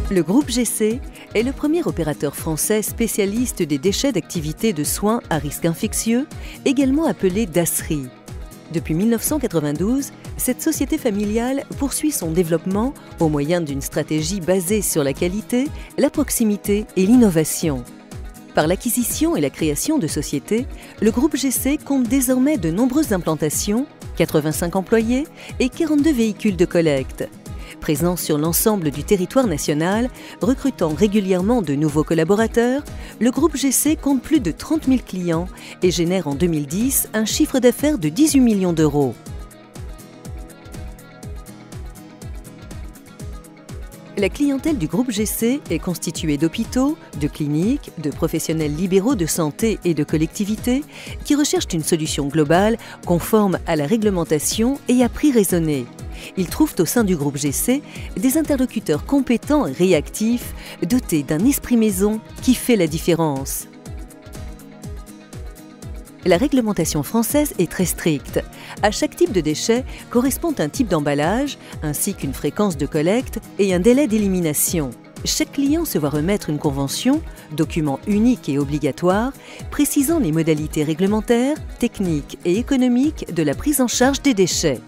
Le groupe GC est le premier opérateur français spécialiste des déchets d'activités de soins à risque infectieux, également appelé DASRI. Depuis 1992, cette société familiale poursuit son développement au moyen d'une stratégie basée sur la qualité, la proximité et l'innovation. Par l'acquisition et la création de sociétés, le groupe GC compte désormais de nombreuses implantations, 85 employés et 42 véhicules de collecte. Présent sur l'ensemble du territoire national, recrutant régulièrement de nouveaux collaborateurs, le groupe GC compte plus de 30 000 clients et génère en 2010 un chiffre d'affaires de 18 millions d'euros. La clientèle du groupe GC est constituée d'hôpitaux, de cliniques, de professionnels libéraux de santé et de collectivités qui recherchent une solution globale conforme à la réglementation et à prix raisonné. Ils trouvent au sein du groupe GC des interlocuteurs compétents et réactifs, dotés d'un esprit maison qui fait la différence. La réglementation française est très stricte. À chaque type de déchet correspond un type d'emballage, ainsi qu'une fréquence de collecte et un délai d'élimination. Chaque client se voit remettre une convention, document unique et obligatoire, précisant les modalités réglementaires, techniques et économiques de la prise en charge des déchets.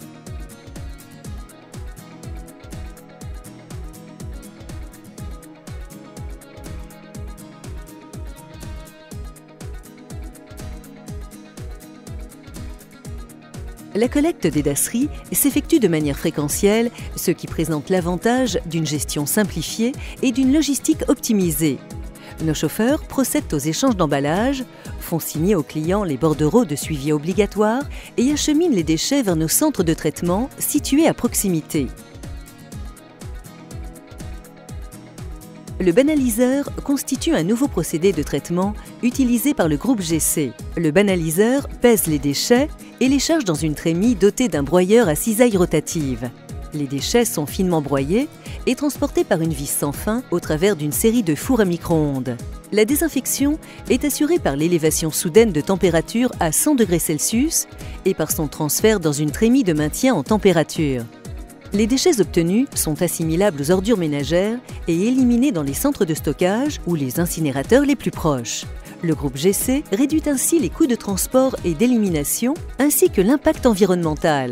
La collecte des DASRI s'effectue de manière fréquentielle, ce qui présente l'avantage d'une gestion simplifiée et d'une logistique optimisée. Nos chauffeurs procèdent aux échanges d'emballage, font signer aux clients les bordereaux de suivi obligatoires et acheminent les déchets vers nos centres de traitement situés à proximité. Le banaliseur constitue un nouveau procédé de traitement utilisé par le groupe GC. Le banaliseur pèse les déchets et les charge dans une trémie dotée d'un broyeur à cisaille rotative. Les déchets sont finement broyés et transportés par une vis sans fin au travers d'une série de fours à micro-ondes. La désinfection est assurée par l'élévation soudaine de température à 100 degrés Celsius et par son transfert dans une trémie de maintien en température. Les déchets obtenus sont assimilables aux ordures ménagères et éliminés dans les centres de stockage ou les incinérateurs les plus proches. Le groupe GC réduit ainsi les coûts de transport et d'élimination, ainsi que l'impact environnemental.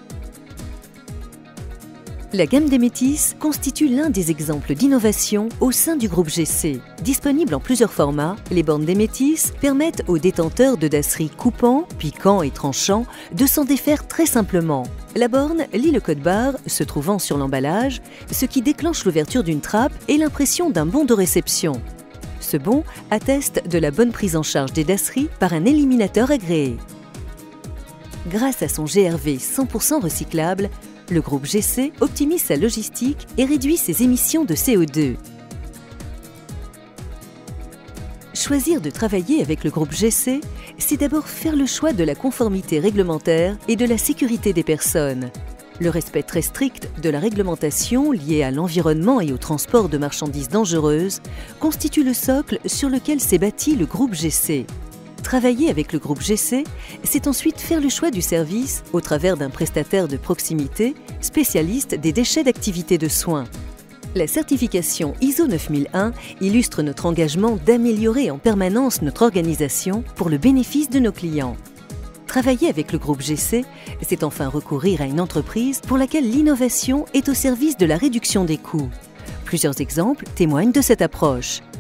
La gamme des Métis constitue l'un des exemples d'innovation au sein du groupe GC. Disponible en plusieurs formats, les bornes des Métis permettent aux détenteurs de DASRI coupants, piquants et tranchants de s'en défaire très simplement. La borne lit le code barre se trouvant sur l'emballage, ce qui déclenche l'ouverture d'une trappe et l'impression d'un bon de réception. Ce bon atteste de la bonne prise en charge des DASRI par un éliminateur agréé. Grâce à son GRV 100% recyclable, le groupe GC optimise sa logistique et réduit ses émissions de CO2. Choisir de travailler avec le groupe GC, c'est d'abord faire le choix de la conformité réglementaire et de la sécurité des personnes. Le respect très strict de la réglementation liée à l'environnement et au transport de marchandises dangereuses constitue le socle sur lequel s'est bâti le groupe GC. Travailler avec le groupe GC, c'est ensuite faire le choix du service au travers d'un prestataire de proximité, spécialiste des déchets d'activités de soins. La certification ISO 9001 illustre notre engagement d'améliorer en permanence notre organisation pour le bénéfice de nos clients. Travailler avec le groupe GC, c'est enfin recourir à une entreprise pour laquelle l'innovation est au service de la réduction des coûts. Plusieurs exemples témoignent de cette approche.